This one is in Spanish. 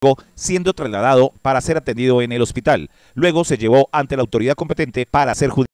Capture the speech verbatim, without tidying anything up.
siendo trasladado para ser atendido en el hospital. Luego se llevó ante la autoridad competente para ser juzgado.